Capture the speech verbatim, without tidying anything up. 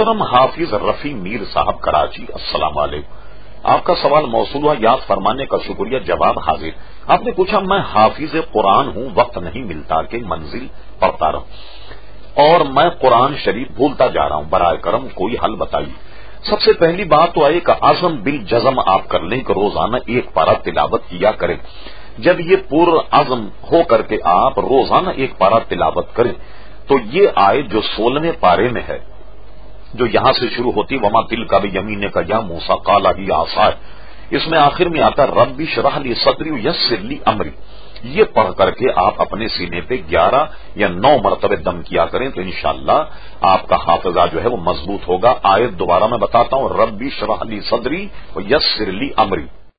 मोहतरम हाफिज रफी मीर साहब कराची, अस्सलाम वालेकुम। आपका सवाल मौसूल हुआ, याद फरमाने का शुक्रिया, जवाब हाजिर। आपने पूछा मैं हाफिज कुरान हूं, वक्त नहीं मिलता कि मंजिल पढ़ता रहूं और मैं कुरान शरीफ भूलता जा रहा हूं, बराए करम कोई हल बताइए। सबसे पहली बात तो एक आजम बिल जजम आप कर लें कि रोजाना एक पारा तिलावत किया करें। जब ये पूर्ण आजम हो करके आप रोजाना एक पारा तिलावत करें तो ये आयत जो सोलहवें पारे में है, जो यहां से शुरू होती वमा तिल का भी यमीन का या मूसा काला ही आसा है, इसमें आखिर में आता रब्बी शरह ली सदरी यस्सिर ली अमरी। ये पढ़ करके आप अपने सीने पे ग्यारह या नौ मरतबे दम किया करें तो इंशाअल्लाह आपका हाफिजा जो है वो मजबूत होगा। आयत दोबारा मैं बताता हूं, रब्बी शरह ली सदरी व यस्सिर ली अमरी।